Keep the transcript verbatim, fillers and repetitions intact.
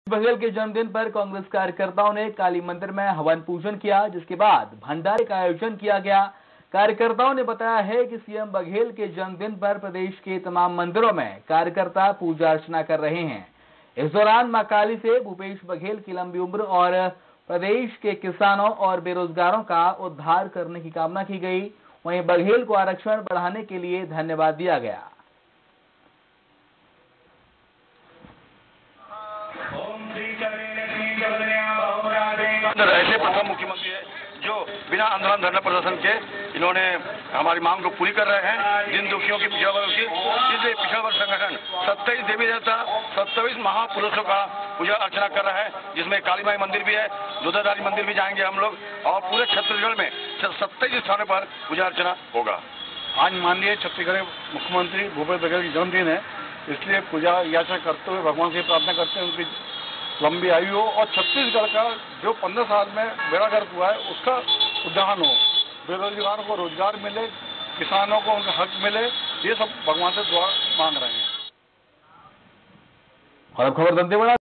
बघेल के जन्मदिन पर कांग्रेस कार्यकर्ताओं ने काली मंदिर में हवन पूजन किया, जिसके बाद भंडारे का आयोजन किया गया। कार्यकर्ताओं ने बताया है कि सीएम बघेल के जन्मदिन पर प्रदेश के तमाम मंदिरों में कार्यकर्ता पूजा अर्चना कर रहे हैं। इस दौरान मां काली से भूपेश बघेल की लंबी उम्र और प्रदेश के किसानों और बेरोजगारों का उद्धार करने की कामना की गई। वहीं बघेल को आरक्षण बढ़ाने के लिए धन्यवाद दिया गया। ऐसे प्रथम मुख्यमंत्री है जो बिना आंदोलन धरना प्रदर्शन के इन्होंने हमारी मांग को पूरी कर रहे हैं। जिन दुखियों की पिछड़ा वर्ग की, इसलिए पिछड़ा वर्ग संगठन सत्ताईस देवी देवता सत्ताईस महापुरुषों का पूजा अर्चना कर रहा है, जिसमें काली माई मंदिर भी है, दुधाधारी मंदिर भी जाएंगे हम लोग और पूरे छत्तीसगढ़ में सत्ताईस स्थानों पर पूजा अर्चना होगा। आज माननीय छत्तीसगढ़ मुख्यमंत्री भूपेश बघेल की जन्मदिन है, इसलिए पूजा याचना करते हुए भगवान से प्रार्थना करते हैं उनकी लंबी आयु हो और छत्तीसगढ़ का जो पंद्रह साल में बेड़ा गर्क हुआ है उसका उद्धार हो, बेरोजगारों को रोजगार मिले, किसानों को उनका हक मिले, ये सब भगवान से दुआ मांग रहे हैं। और खबर